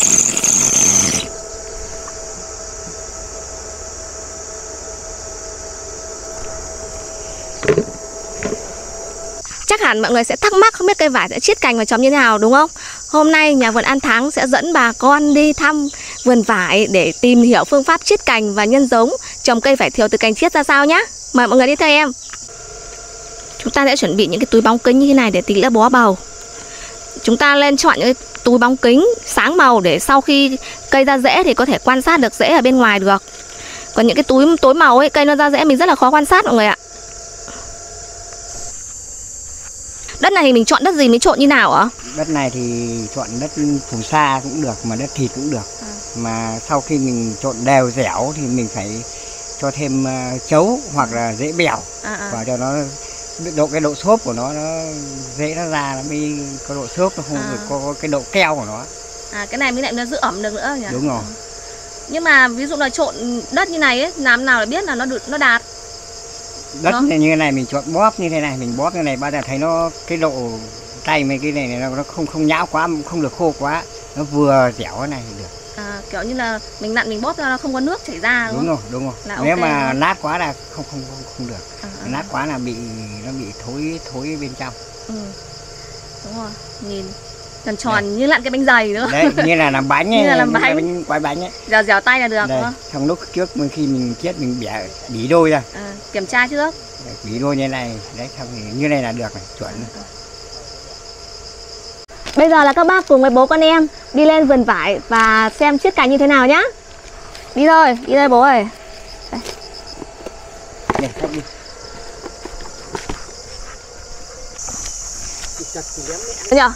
Chắc hẳn mọi người sẽ thắc mắc không biết cây vải sẽ chiết cành và chóm như thế nào đúng không? Hôm nay nhà vườn An Thắng sẽ dẫn bà con đi thăm vườn vải để tìm hiểu phương pháp chiết cành và nhân giống trồng cây vải thiều từ cành chiết ra sao nhé. Mời mọi người đi theo em. Chúng ta sẽ chuẩn bị những cái túi bóng kính như thế này để tí nữa bó bầu. Chúng ta lên chọn những cái túi bóng kính sáng màu để sau khi cây ra rễ thì có thể quan sát được rễ ở bên ngoài được. Còn những cái túi tối màu ấy, cây nó ra rễ mình rất là khó quan sát mọi người ạ. Đất này thì mình chọn đất gì, mình trộn như nào ạ? Đất này thì chọn đất phù sa cũng được, mà đất thịt cũng được. Mà sau khi mình trộn đều dẻo thì mình phải cho thêm chấu hoặc là rễ bèo vào cho nó cái độ xốp của nó rễ nó ra nó mới có độ xốp, nó không có cái độ keo của nó. Cái này mới lại nó giữ ẩm được nữa nhỉ? Đúng rồi. Nhưng mà ví dụ là trộn đất như này ấy, làm nào để biết là nó đạt? Đất này như thế này mình chọn bóp như thế này, mình bóp như này bao giờ thấy nó cái độ tay mấy cái này nó không nhão quá, không được khô quá, nó vừa dẻo thế này thì được. Kiểu như là mình nặn mình bóp ra nó không có nước chảy ra đúng không? Đúng rồi. Là nếu okay mà rồi. nát quá là không được. Nát quá là nó bị thối bên trong. Đúng rồi. Nhìn tròn tròn như lặn cái bánh dày nữa. Đấy, như là làm bánh ấy, như là làm bánh quái bánh ấy. Dẻo tay là được đây, đúng không? trong lúc trước khi mình chiết mình bỉ đôi ra. Kiểm tra trước. Bỉ đôi như này, đấy xong thì như này là được này, chuẩn. Bây giờ là các bác cùng với bố con em đi lên vườn vải và xem chiết cành như thế nào nhá. Đi thôi bố ơi. Đây, đi. Nhờ?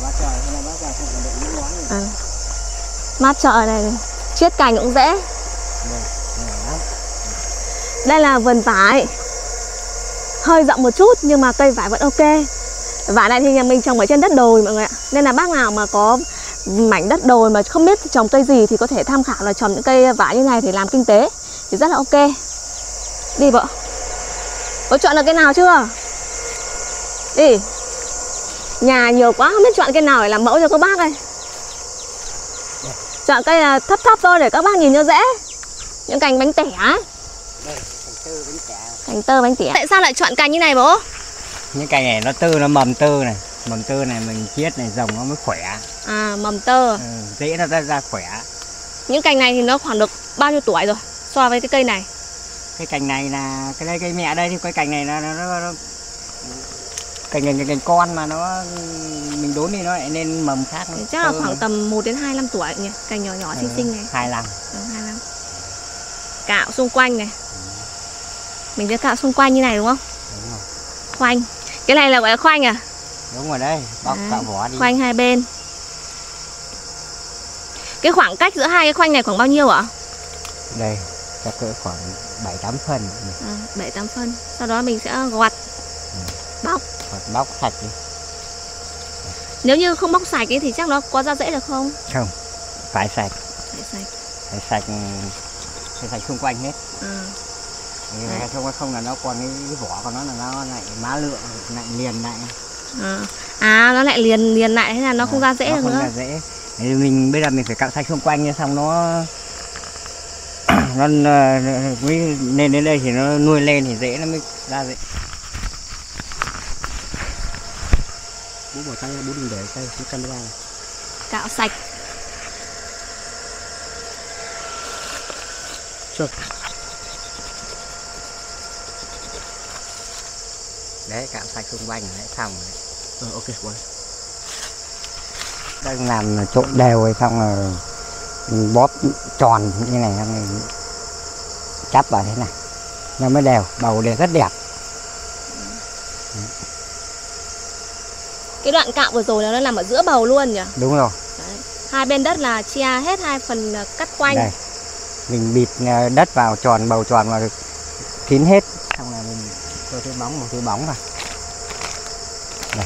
Mát trời này, chiết cành cũng dễ. Đây là vườn vải, hơi rộng một chút nhưng mà cây vải vẫn ok. Vải này thì nhà mình trồng ở trên đất đồi mọi người ạ, nên là bác nào mà có mảnh đất đồi mà không biết trồng cây gì thì có thể tham khảo là trồng những cây vải như này để làm kinh tế thì rất là ok. Đi vợ. Có chọn được cây nào chưa? Đi. Nhà nhiều quá không biết chọn cây nào để làm mẫu cho các bác đây. Chọn cây là thấp thôi để các bác nhìn cho dễ. Những cành bánh tẻ ấy. Đây, cành tơ bánh tẻ. Tại sao lại chọn cành như này bố? Những cành này nó mầm tơ này. Mầm tơ này mình chiết này dòng nó mới khỏe. Mầm tơ. Rễ nó ra khỏe. Những cành này thì nó khoảng được bao nhiêu tuổi rồi so với cái cây này? Cái cành này là cây mẹ đây, thì cái cành này nó cành con mà mình đốn thì nó lại nên mầm khác. Thì chắc là khoảng tầm 1 đến 2 năm tuổi nhỉ, cành nhỏ nhỏ xinh này. 25. 25. Cạo xung quanh này. Mình sẽ cạo xung quanh như này đúng không? Đúng rồi. Khoanh. Cái này là gọi là khoanh à? Đúng rồi đấy, bóc cạo vỏ đi. Khoanh hai bên. Cái khoảng cách giữa hai cái khoanh này khoảng bao nhiêu ạ? Đây, chắc cỡ khoảng 7-8 phân. 7-8 phân. Sau đó mình sẽ gọt. Bóc sạch đi. Nếu như không bóc sạch ấy thì chắc nó có ra rễ được không? Không, phải sạch. Phải sạch xung quanh hết. Không là nó còn cái vỏ của nó là nó lại má lượng lại liền lại. Nó lại liền lại, thế là nó không ra rễ được nữa. Không ra rễ. Bây giờ mình phải cạo sạch xung quanh như xong nó nên đến đây thì nó nuôi lên thì rễ nó mới ra rễ. Bố bỏ tay, bố đừng để tay cái camera này. Cạo sạch. Chưa. Đấy, cạo sạch xung quanh đấy, xong rồi. Ok bố. Đang làm trộn đều rồi xong rồi mình bóp tròn như này xong chắp vào thế này. Nó mới đều, bầu đều rất đẹp. Cái đoạn cạo vừa rồi nó nằm ở giữa bầu luôn nhỉ? Đúng rồi. Đấy. Hai bên đất là chia hết hai phần cắt quanh. Đây. Mình bịt đất vào tròn, bầu tròn vào kín hết. Xong là mình cho một túi bóng vào. Đây.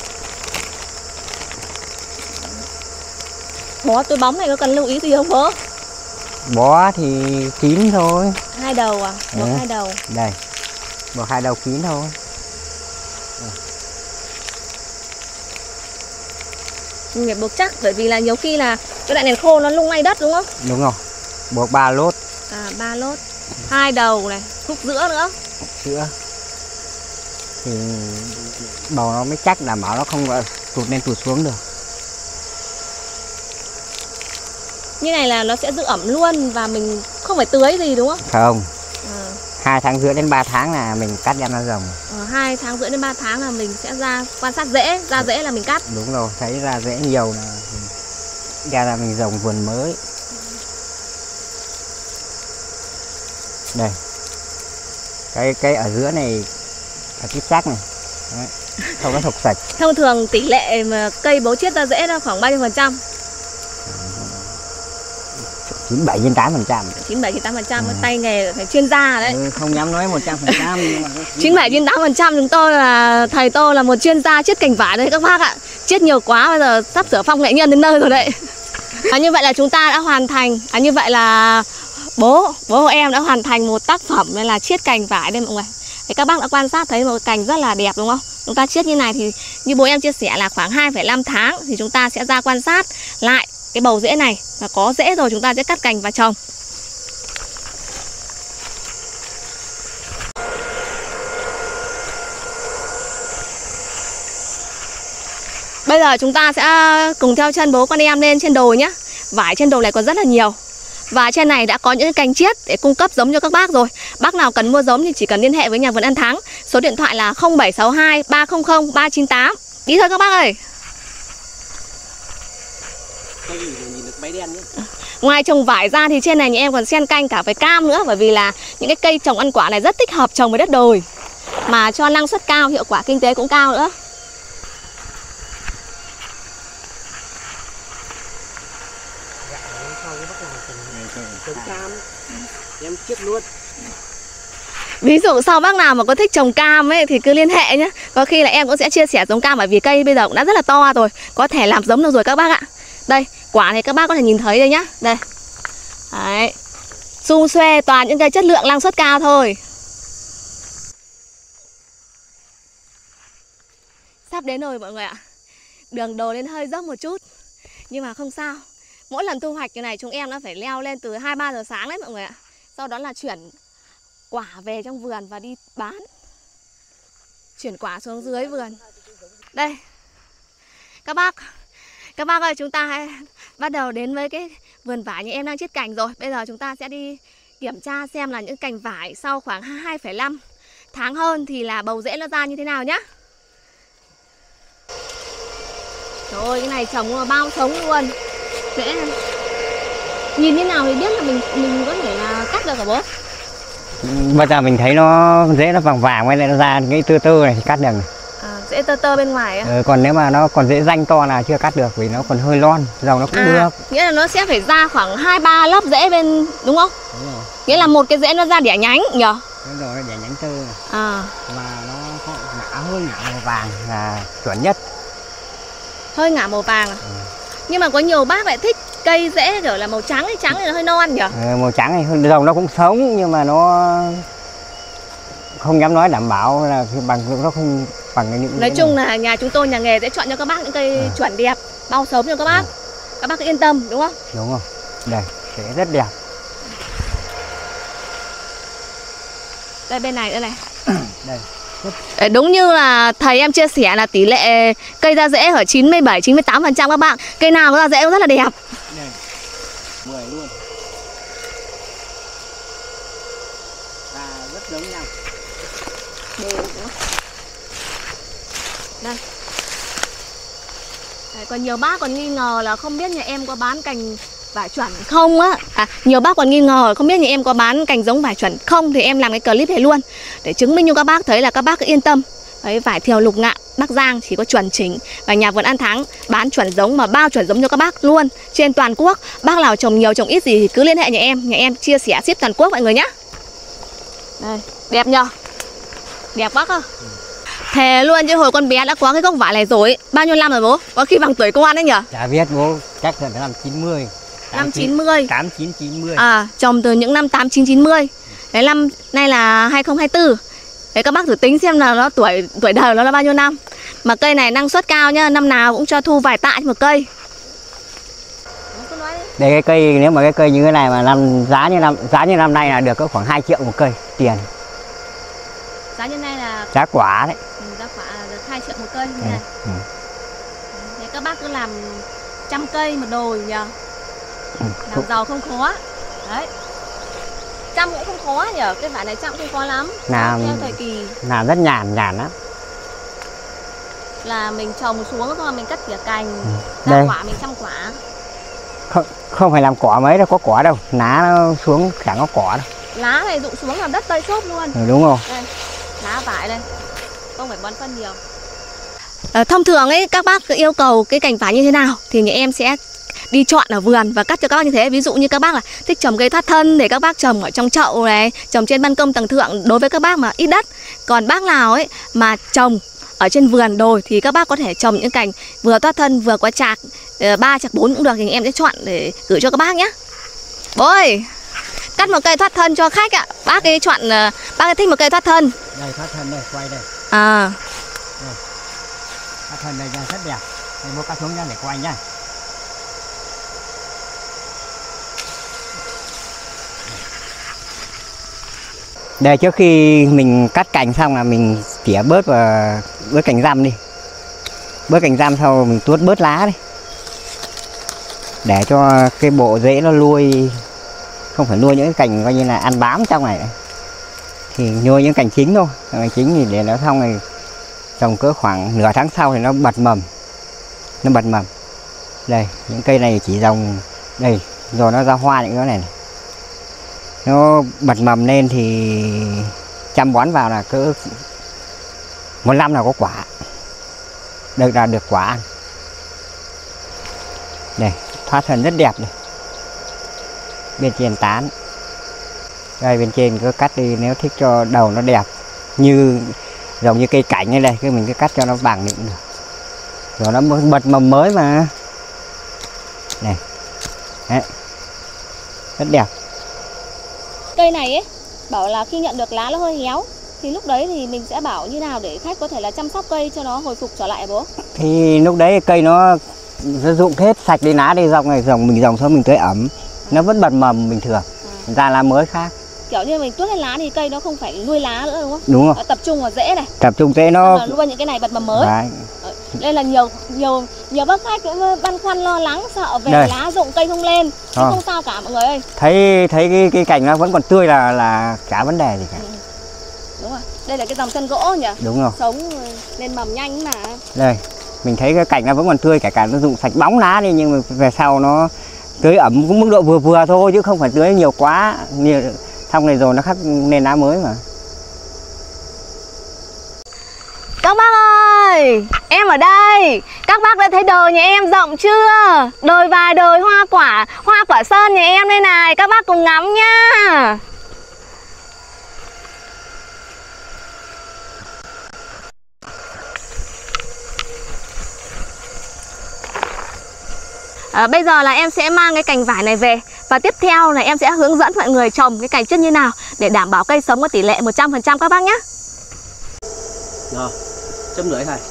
Bó túi bóng này có cần lưu ý gì không bố? Bó thì kín thôi. 2 đầu à? Bó 2 đầu. Đây. Bó 2 đầu kín thôi. Đây. Mình phải buộc chắc, bởi vì là nhiều khi là cái đoạn nền khô nó lung lay đất đúng không? Đúng rồi. Buộc 3 lốt. 3 lốt. 2 đầu này, khúc giữa nữa. Giữa. Thì bầu nó mới chắc, đảm bảo nó không tụt lên tụt xuống được. Như này là nó sẽ giữ ẩm luôn và mình không phải tưới gì đúng không? Không. 2 tháng rưỡi đến 3 tháng là mình cắt ra nó rồng. 2 tháng rưỡi đến 3 tháng là mình sẽ ra quan sát rễ, ra rễ là mình cắt. Đúng rồi, thấy ra rễ nhiều là ra mình rồng vườn mới. Đây. Cái ở giữa này là cái xác này. Đấy. Không có thục sạch. Thông thường tỷ lệ mà cây bấu chiết ra rễ nó khoảng bao nhiêu phần trăm? 97-98%. 97-98%, tay nghề phải chuyên gia đấy. Không dám nói 100%. 97-98% chúng tôi là thầy tôi là một chuyên gia chiết cành vải đấy các bác ạ. Chiết nhiều quá bây giờ sắp sửa phong nghệ nhân đến nơi rồi đấy. Như vậy là chúng ta đã hoàn thành. Như vậy là bố của em đã hoàn thành một tác phẩm nên là chiết cành vải đây mọi người. Thì các bác đã quan sát thấy một cành rất là đẹp đúng không? Chúng ta chiết như này thì như bố em chia sẻ là khoảng 2,5 tháng thì chúng ta sẽ ra quan sát lại cái bầu rễ này, và có rễ rồi chúng ta sẽ cắt cành và trồng. Bây giờ chúng ta sẽ cùng theo chân bố con em lên trên đồi nhé. Vải trên đồi này còn rất là nhiều. Và trên này đã có những cành chiết để cung cấp giống cho các bác rồi. Bác nào cần mua giống thì chỉ cần liên hệ với nhà vườn An Thắng. Số điện thoại là 0762 300 398. Đi thôi các bác ơi. Ngoài trồng vải ra thì trên này nhà em còn xen canh cả với cam nữa. Bởi vì là những cái cây trồng ăn quả này rất thích hợp trồng với đất đồi, mà cho năng suất cao, hiệu quả kinh tế cũng cao nữa. Em chiết luôn. Ví dụ sau bác nào mà có thích trồng cam ấy thì cứ liên hệ nhé. Có khi là em cũng sẽ chia sẻ giống cam, bởi vì cây bây giờ cũng đã rất là to rồi, có thể làm giống được rồi các bác ạ. Đây, quả này các bác có thể nhìn thấy đây nhá. Đây. Đấy. Sum xuê toàn những cây chất lượng năng suất cao thôi. Sắp đến rồi mọi người ạ. Đường đồi lên hơi dốc một chút, nhưng mà không sao. Mỗi lần thu hoạch như này chúng em đã phải leo lên từ 2-3 giờ sáng đấy mọi người ạ. Sau đó là chuyển quả về trong vườn và đi bán. Chuyển quả xuống dưới vườn. Đây. Các bác ơi, chúng ta bắt đầu đến với cái vườn vải như em đang chiết cành rồi. Bây giờ chúng ta sẽ đi kiểm tra xem là những cành vải sau khoảng 2,5 tháng hơn thì là bầu rễ nó ra như thế nào nhá. Trời ơi, cái này trồng bao sống luôn. Rễ này. Nhìn như nào thì biết là mình có thể là cắt được hả bố? Bây giờ mình thấy nó rễ nó vàng vàng, với lại nó ra cái tơ tơ này thì cắt được này. Rễ tơ bên ngoài á. Còn nếu mà nó còn rễ ranh to là chưa cắt được, vì nó còn hơi lon, dòng nó cũng được. Nghĩa là nó sẽ phải ra khoảng 2-3 lớp rễ bên, đúng không? Đúng rồi. Nghĩa là một cái rễ nó ra đẻ nhánh nhở? Đúng rồi, đẻ nhánh tơ này. Mà nó có ngã hơi ngả màu vàng là chuẩn nhất. Hơi ngả màu vàng à? Nhưng mà có nhiều bác lại thích cây rễ kiểu là màu trắng hay trắng thì nó hơi non nhỉ? Màu trắng này dòng nó cũng sống, nhưng mà nó không dám nói đảm bảo là bằng, nó không bằng những. Nói chung là nhà chúng tôi, nhà nghề sẽ chọn cho các bác những cây chuẩn đẹp, bao sống cho các bác. Các bác cứ yên tâm đúng không? Đúng rồi. Đây, rễ rất đẹp. Đây bên này nữa này. Đây. Đúng như là thầy em chia sẻ là tỷ lệ cây ra rễ ở 97-98% các bạn. Cây nào có ra rễ cũng rất là đẹp. Đây. 10 luôn. Rất giống nhau. Đây. Còn nhiều bác còn nghi ngờ là không biết nhà em có bán cành vải chuẩn không á. Nhiều bác còn nghi ngờ không biết nhà em có bán cành giống vải chuẩn không, thì em làm cái clip này luôn để chứng minh cho các bác thấy là các bác cứ yên tâm. Đấy, vải thiều Lục Ngạn Bắc Giang chỉ có chuẩn chỉnh, và nhà vườn An Thắng bán chuẩn giống mà bao chuẩn giống cho các bác luôn trên toàn quốc. Bác nào trồng nhiều trồng ít gì thì cứ liên hệ nhà em chia sẻ ship toàn quốc mọi người nhá. Đây, đẹp nhờ? Đẹp bác ơi. Thề luôn chứ hồi con bé đã có cái gốc vải này rồi. Bao nhiêu năm rồi bố? Có khi bằng tuổi con đấy nhở? Chả biết bố, chắc là năm 90. Năm 90. 89-90. Trồng từ những năm 89-90. Đấy, năm nay là 2024. Thế các bác thử tính xem là nó tuổi đời nó là bao nhiêu năm. Mà cây này năng suất cao nhá, năm nào cũng cho thu vài tạ một cây. Đây cái cây, nếu mà cái cây như thế này mà giá như năm nay là được có khoảng 2 triệu một cây tiền. Giá như này là giá quả đấy. Giá quả được 2 triệu một cây như này. Thế các bác cứ làm 100 cây một đồi nhờ. Làm giàu không khó. Đấy. Chăm cũng không khó nhờ, cái vải này chăm cũng không khó lắm. Làm theo thời kỳ. Làm rất nhàn lắm. Là mình trồng xuống thôi, mình cắt tỉa cành, ra quả mình chăm quả. Không phải làm cỏ mấy đâu, có cỏ đâu, lá nó xuống chẳng có cỏ đâu. Lá này rụng xuống làm đất tơi xốp luôn. Đúng rồi. Đây, lá vải đây, không phải bón phân nhiều. Thông thường ấy các bác yêu cầu cái cành vải như thế nào thì nhà em sẽ đi chọn ở vườn và cắt cho các bác như thế. Ví dụ như các bác là thích trồng cây thoát thân để các bác trồng ở trong chậu này, trồng trên ban công tầng thượng đối với các bác mà ít đất. Còn bác nào ấy mà trồng ở trên vườn đồi thì các bác có thể trồng những cành vừa thoát thân vừa có chạc 3 chạc 4 cũng được, thì em sẽ chọn để gửi cho các bác nhé. Bố ơi, cắt một cây thoát thân cho khách ạ. Bác ấy chọn, bác ấy thích một cây thoát thân. Đây thoát thân đây, quay đây. À. Đây. Thoát thân đây rất đẹp. Đây bố cắt xuống nha để quay nha. Đây trước khi mình cắt cành xong là mình tỉa bớt và bớt cành răm đi. Bớt cành răm sau mình tuốt bớt lá đi. Để cho cái bộ rễ nó nuôi, không phải nuôi những cái cành coi như là ăn bám trong này. Thì nuôi những cành chính thôi. Cành chính thì để nó xong này trồng cỡ khoảng nửa tháng sau thì nó bật mầm. Nó bật mầm. Đây, những cây này chỉ trồng đây, rồi nó ra hoa những cái này. Nó bật mầm lên thì chăm bón vào là cỡ 1 năm là có quả. Được quả ăn. Đây, thoát thân rất đẹp này. Bên trên tán. Đây bên trên cứ cắt đi nếu thích cho đầu nó đẹp. Như giống như cây cảnh như đây, cứ mình cứ cắt cho nó bằng định được. Rồi nó bật mầm mới mà. Này. Đấy. Rất đẹp. Cây này ấy, bảo là khi nhận được lá nó hơi héo thì lúc đấy thì mình sẽ bảo như nào để khách có thể là chăm sóc cây cho nó hồi phục trở lại bố? Thì lúc đấy cây nó rụng hết sạch đi, lá đi dòng này, mình dòng xong mình tưới ẩm, nó vẫn bật mầm bình thường, ra lá mới khác. Kiểu như mình tuốt hết lá thì cây nó không phải nuôi lá nữa đúng không? Đúng rồi. Tập trung vào rễ này. Tập trung rễ nó nuôi những cái này bật mầm mới. Đấy. Đây là nhiều bác khách cũng băn khoăn lo lắng sợ về đây. Lá rụng cây không lên. Không sao cả mọi người ơi. Thấy cái cành nó vẫn còn tươi là chả vấn đề gì cả. Đúng rồi. Đây là cái dòng chân gỗ nhỉ? Đúng rồi. Sống lên mầm nhanh mà. Đây, mình thấy cái cành nó vẫn còn tươi, cả nó rụng sạch bóng lá đi, nhưng mà về sau nó tưới ẩm cũng mức độ vừa vừa thôi chứ không phải tưới nhiều quá. Nhiều xong này rồi nó khắc nên lá mới mà. Các bác ơi, em ở đây. Các bác đã thấy đồi nhà em rộng chưa? Đồi vài đồi hoa quả sơn nhà em đây này. Các bác cùng ngắm nhá. Bây giờ là em sẽ mang cái cành vải này về. Và tiếp theo là em sẽ hướng dẫn mọi người trồng cái cành chất như nào để đảm bảo cây sống có tỷ lệ 100% các bác nhé. Rồi, chấm lưỡi thôi.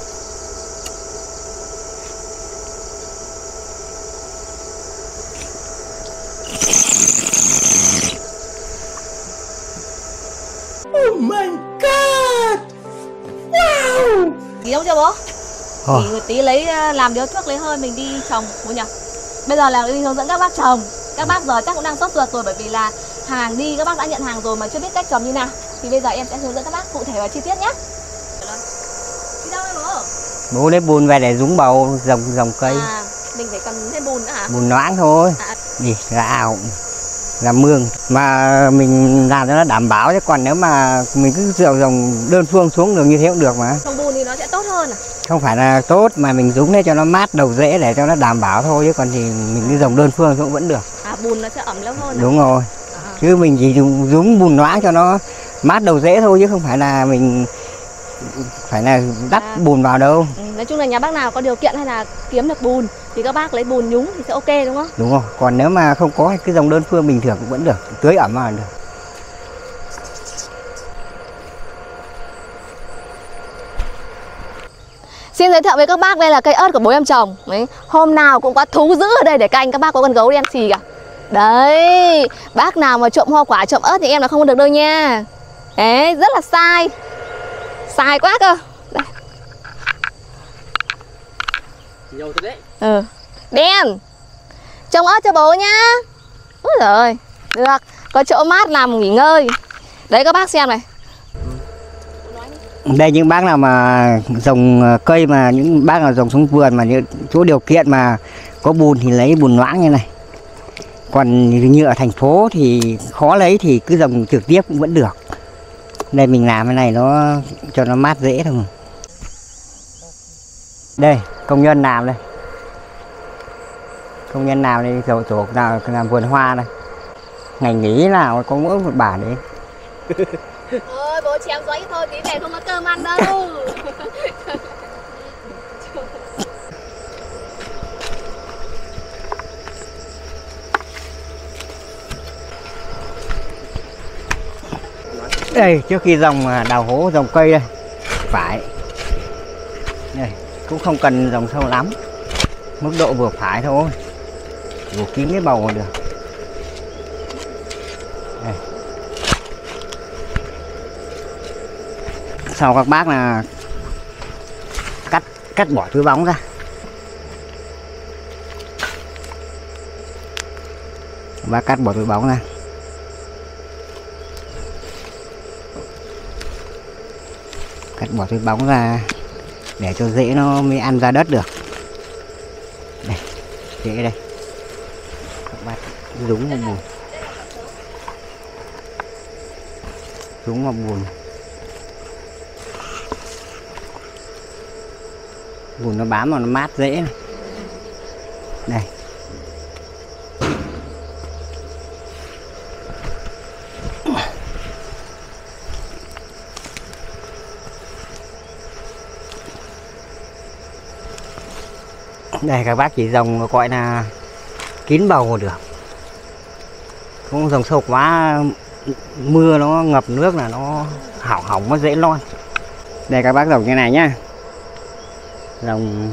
Oh my god. Wow. Tí đâu chưa bố? Tí lấy làm điếu thuốc lấy hơi mình đi trồng bố nhỉ. Bây giờ là đi hướng dẫn các bác trồng. Các bác giờ chắc cũng đang sốt ruột rồi, bởi vì là hàng đi các bác đã nhận hàng rồi mà chưa biết cách trồng như nào. Thì bây giờ em sẽ hướng dẫn các bác cụ thể và chi tiết nhé. Đi đâu đây bố? Bố lấy bùn về để rúng bầu dòng cây. Mình phải cần thêm bùn nữa hả? Bùn loãng thôi. Đi ra ao làm mương mà mình làm cho nó đảm bảo, chứ còn nếu mà mình cứ dòng đơn phương xuống đường như thế cũng được mà. Trồng bùn thì nó sẽ tốt hơn à? Không phải là tốt mà mình rúng để cho nó mát đầu rễ để cho nó đảm bảo thôi, chứ còn thì mình cứ dòng đơn phương cũng vẫn được. Bùn nó sẽ ẩm lâu hơn à? Đúng rồi. Chứ mình chỉ rúng bùn loãng cho nó mát đầu rễ thôi, chứ không phải là mình phải là đắp bùn vào đâu. Nói chung là nhà bác nào có điều kiện hay là kiếm được bùn thì các bác lấy bùn nhúng thì sẽ ok đúng không? Đúng rồi. Còn nếu mà không có cái dòng đơn phương bình thường cũng vẫn được, tưới ẩm vào được. Xin giới thiệu với các bác, đây là cây ớt của bố em trồng. Đấy, hôm nào cũng có thú dữ ở đây để canh, các bác có con gấu đen xì cả. Đấy, bác nào mà trộm hoa quả, trộm ớt thì em là không được đâu nha. Đấy, rất là sai. Sai quá cơ. Đây. Nhiều thật đấy. Ừ. Đen. Trồng ớt cho bố nhá. Úi giời ơi. Được, có chỗ mát nằm nghỉ ngơi. Đấy các bác xem này. Đây những bác nào mà trồng cây, mà những bác nào trồng xuống vườn mà những chỗ điều kiện mà có bùn thì lấy bùn loãng như này. Còn như ở thành phố thì khó lấy thì cứ trồng trực tiếp cũng vẫn được. Đây mình làm cái này nó cho nó mát dễ thôi mà. Đây công nhân làm đây. Công nhân nào đây, chỗ nào làm vườn hoa đây. Ngày nghỉ nào có mỗi một bà đấy. Thôi bố chém gió ít thôi, tí về không có cơm ăn đâu. Đây trước khi trồng đào hố trồng cây đây phải. Đây cũng không cần trồng sâu lắm, mức độ vừa phải thôi, vừa kín cái bầu là được. Đây. Sau các bác là cắt bỏ túi bóng ra. Và cắt bỏ túi bóng ra. Cắt bỏ túi bóng ra để cho rễ nó mới ăn ra đất được. Đây, rễ đây. Các bác rúng vào bùn. Rúng vào bùn. Bùn nó bám vào nó mát rễ này. Đây. Đây các bác chỉ trồng gọi là kín bầu được, không trồng sâu quá, mưa nó ngập nước là nó hỏng nó dễ lon. Đây các bác trồng như này nhá, trồng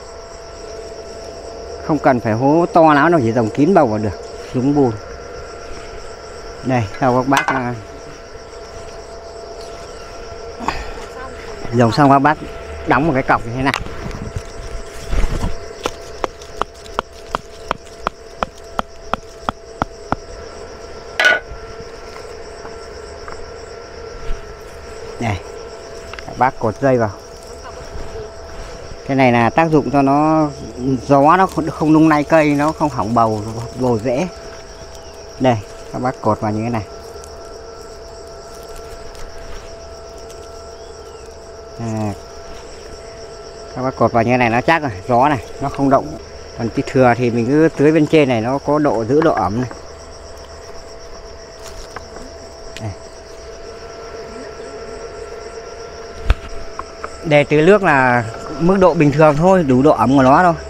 không cần phải hố to lắm đâu, chỉ trồng kín bầu vào được, trúng bùn. Đây sau các bác trồng xong các bác đóng một cái cọc như thế này. Này, các bác cột dây vào. Cái này là tác dụng cho nó gió nó không lung lay cây, nó không hỏng bầu rễ. Đây, các bác cột vào như thế này. Các bác cột vào như thế này nó chắc rồi, gió này nó không động. Còn cái thừa thì mình cứ tưới bên trên này, nó có độ giữ độ ẩm này. Để tưới nước là mức độ bình thường thôi, đủ độ ẩm của nó thôi.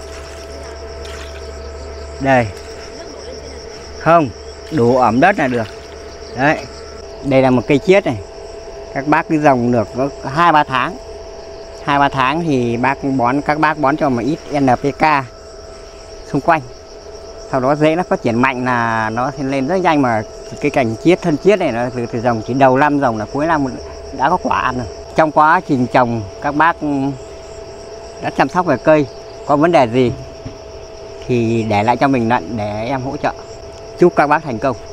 Đây. Không, đủ ẩm đất là được. Đấy. Đây là một cây chiết này. Các bác cứ trồng được có 2-3 tháng. 2-3 tháng thì các bác bón cho một ít NPK xung quanh. Sau đó rễ nó phát triển mạnh là nó sẽ lên rất nhanh, mà cái cành chiết, thân chiết này nó từ trồng chỉ đầu năm trồng là cuối năm đã có quả ăn rồi. Trong quá trình trồng các bác đã chăm sóc về cây, có vấn đề gì thì để lại cho mình lận để em hỗ trợ. Chúc các bác thành công.